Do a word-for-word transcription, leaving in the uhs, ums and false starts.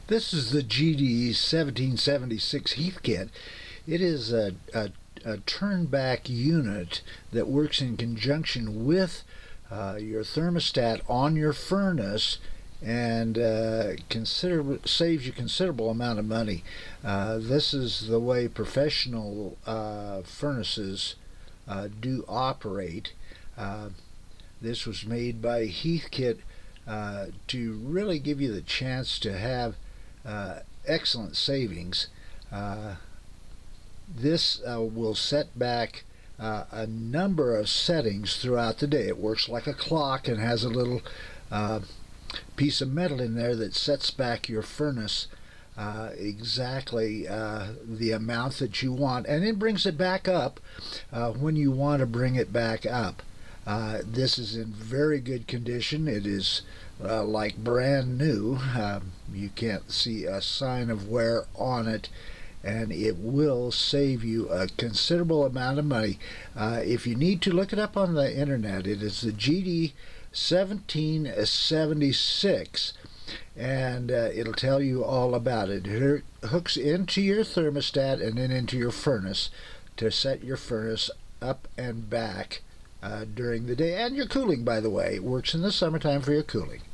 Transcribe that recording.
This is the G D seventeen seventy-six Heathkit. It is a, a, a turn-back unit that works in conjunction with uh, your thermostat on your furnace and uh, consider saves you considerable amount of money. Uh, this is the way professional uh, furnaces uh, do operate. Uh, this was made by Heathkit uh, to really give you the chance to have uh, excellent savings. Uh, this uh, will set back uh, a number of settings throughout the day. It works like a clock and has a little uh, piece of metal in there that sets back your furnace uh, exactly uh, the amount that you want, and it brings it back up uh, when you want to bring it back up. Uh, this is in very good condition. It is uh, like brand new. Um, you can't see a sign of wear on it, and it will save you a considerable amount of money. Uh, if you need to, look it up on the internet. It is the G D seventeen seventy-six, and uh, it'll tell you all about it. It hooks into your thermostat and then into your furnace to set your furnace up and back uh, during the day, and your cooling, by the way. It works in the summertime for your cooling.